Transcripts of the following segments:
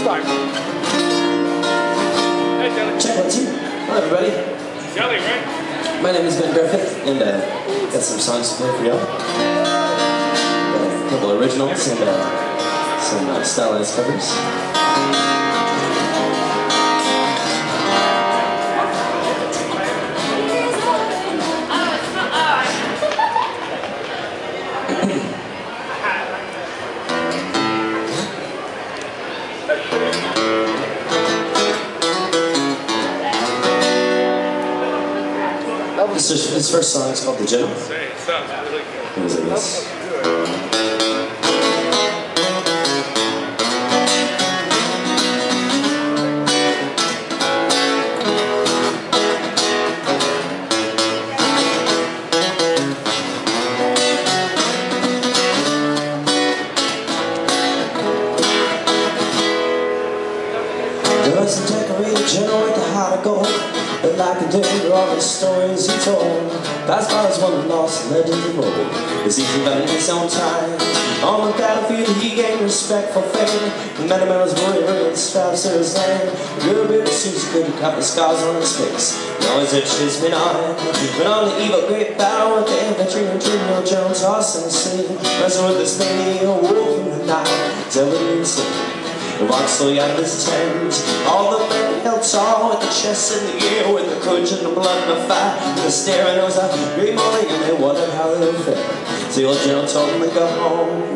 start. Hey, Jelly. Check 1, 2. Hello, everybody. Jelly, right? My name is Ben Griffith, and got some songs to play for y'all. A couple originals and some stylized covers. His first song is called The General. It sounds really good. It was like this. There was a decorated general with a heart of gold, but like a day, all the stories he told. Past by was one lost legend of old. As he got in his own time, on the battlefield he gained respect for fame. The man of his warrior and straps to his hand. The good bearded suits good to cover scars on his face. Now his itch has been on. But on the eve of great battle with the infantry and General Jones tossed in the sea. Wrestled with this lady, a wolf in the night, telling me to he walked slowly out of his tent. All the men held tall with the chest in the air, with the courage and the blood and the fire and the stare. And it was a great morning and they wondered how they would fare. So the old general told them to go home.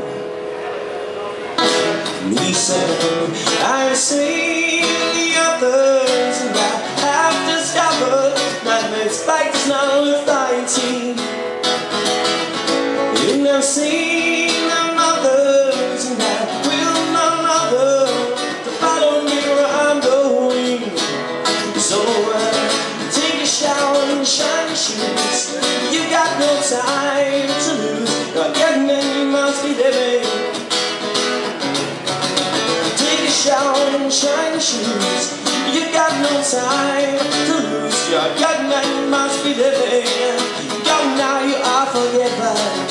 And he said, I've seen the others, and I have discovered that this fight is not worth fighting. You've never seen them others, and I will none other to follow me where I'm going. So take a shower and shine your shoes. You got no time to lose. You're getting and you must be living. Take a shower and shine your shoes. You got no time to lose. You're getting and you must be living. Go now, you are forgiven.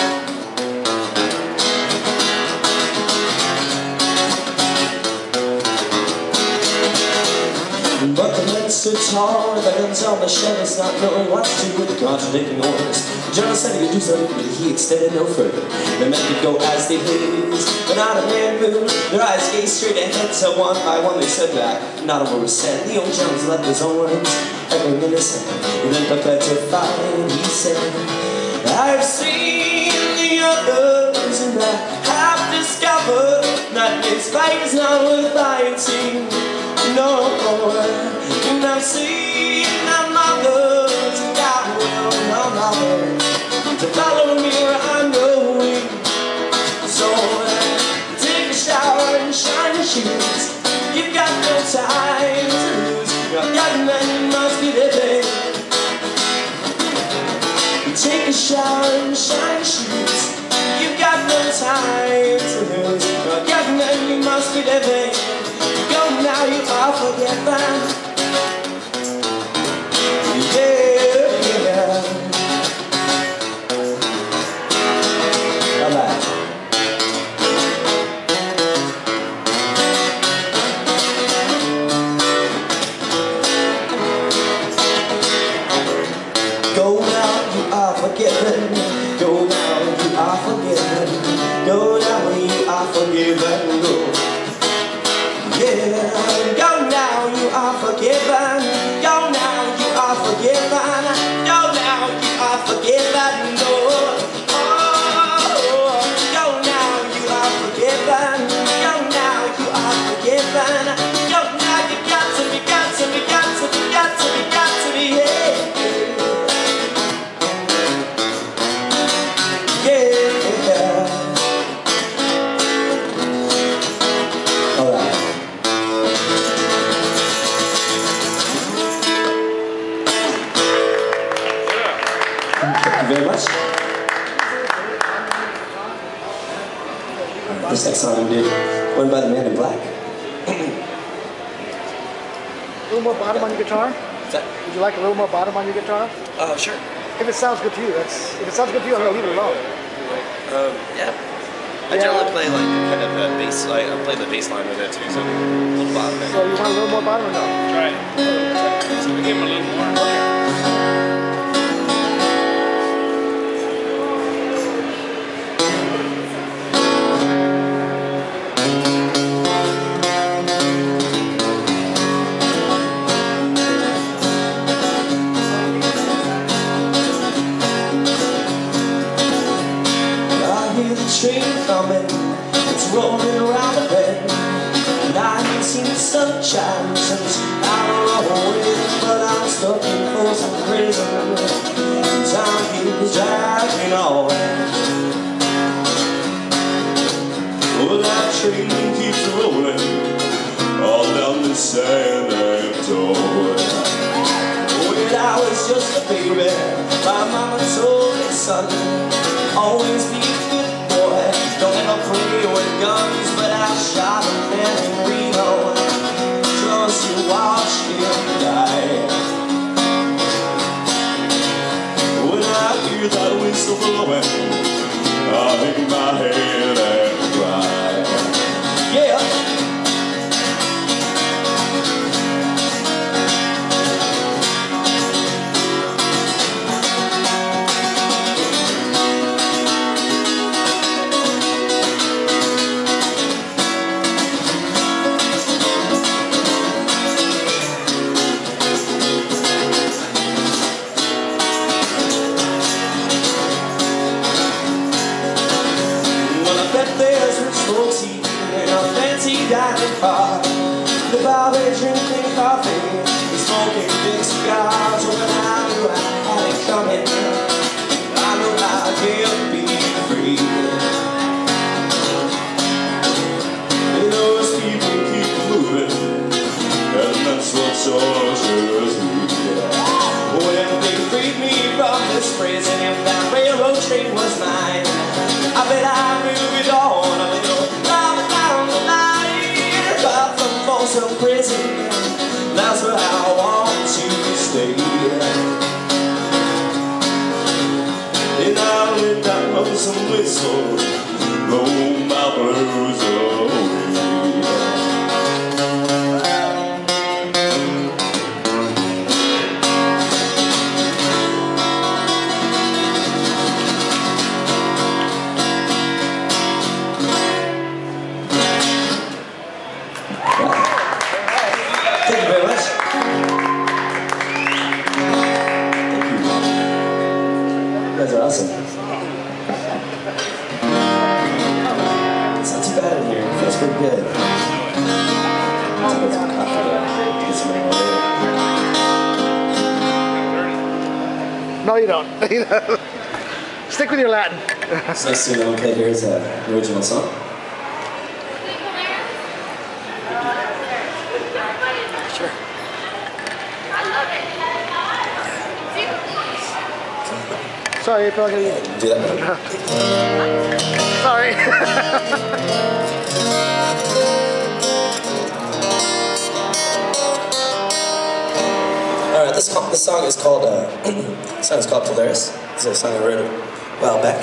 But the men stood tall with their guns on their shoulders, not knowing what to do with the contradicting orders. The general said he could do something, but he extended no further. The men could go as they pleased, but not a man moved. Their eyes gazed straight ahead, till one by one they stood back. Not a word was said. The old general left his own words echoing in his head. And then prepared to fight, he said, I've seen the others, and I have discovered that this fight is not worth fighting. No more, and I've seen them others, and I will none other to follow me where I'm going. So take a shower and shine your shoes. You've got no time to lose. You're young and you must be living. Take a shower and shine your shoes. You've got no time to lose. You're young and you must be living. Now you are forgiven. Yeah, yeah. All right. Go now, you are forgiven. Go now, you are forgiven. Go now, you are forgiven. Go. Yeah, go now, you are forgiven. Go now, you are forgiven. Go now, you are forgiven. Oh, go now, you are forgiven. Go now, you are forgiven. Go now, you got to be, got to be, got to be, got to be, got to be, yeah. Thank you very much. This next song we did, one by the Man in Black. A little more bottom on your guitar? Would you like a little more bottom on your guitar? Sure. If it sounds good to you, if it sounds good to you, I'm gonna leave it alone. Yeah. I generally play like kind of a bass bass. I play the bass line with it too, so a little bottom there. So you want a little more bottom or no? Try it. So we give him a little more. Train coming, it's rolling around the bend, and I ain't seen the sunshine since I was away. But I'm stuck in Folsom Prison, and time keeps dragging on. Well, that train keeps rolling all down the San Antonio. When I was just a baby, my mama told me, son, always be good. Don't ever play with guns, but I shot a man in Reno just to watch him die. When I hear that whistle blowing, I hang my head and cry. Yeah. In a fancy dining car, the bar drinking coffee, smoking big cigars. When I knew I had it coming, I knew I could be free. Those people keep moving, and that's what tortures me. When they freed me from this prison, if that railroad train was mine, I bet I'd move it on a little down the line. But from Folsom Prison, that's where I want to stay. And I'll lay down some whistle, blow my blues away. Thank you very much. Thank you. You guys are awesome. It's not too bad in here. It feels pretty good. I'll get some coffee there. Get some rain over. No, you don't. Stick with your Latin. It's nice to know okay, here's an original song. Sure. Sorry, April. Do that. Sorry. All right, this song is called Polaris. This is a song I wrote a while back.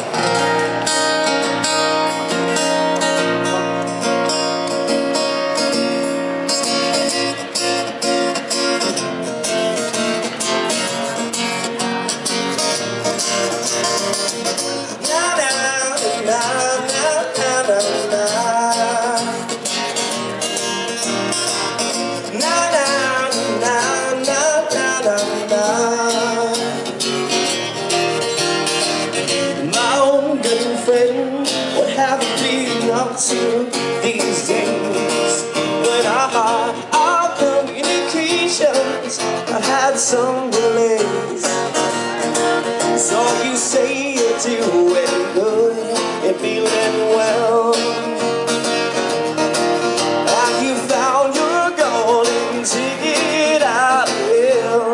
What have you been up to these days? But our communications have had some delays. So you say you're doing good, you're feeling well. Have you found your golden ticket out of hell?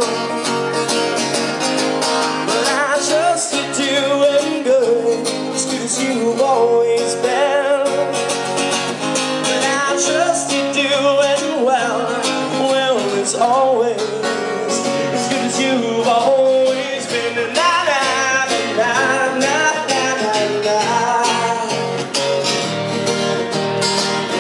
But I trust you're doing good, as good as you've always been. But I trust you're doing well, well as always, as good as you've always been. Na na na na na na na.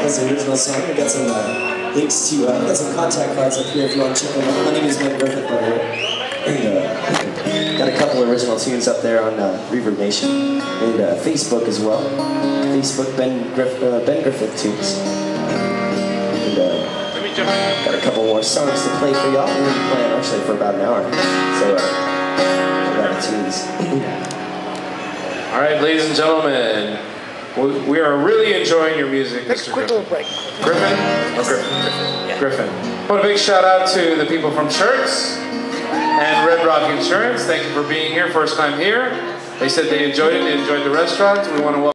was the original song. We got some links to, we got some contact cards up here if you want to check them out. My name is Ben Griffith, by the way. And got a couple original tunes up there on Reverb Nation. And Facebook as well. Facebook, Ben Griffith Tunes. And got a couple more songs to play for y'all. We're going to be playing actually for about an hour. So, a lot of tunes. All right, ladies and gentlemen, we are really enjoying your music, Take Mr. a quick Griffin. little break. Griffin? Oh, Griffin. Griffin. I want a big shout out to the people from Shirts and Red Rock Insurance. Thank you for being here, first time here. They said they enjoyed it, they enjoyed the restaurant. We want to welcome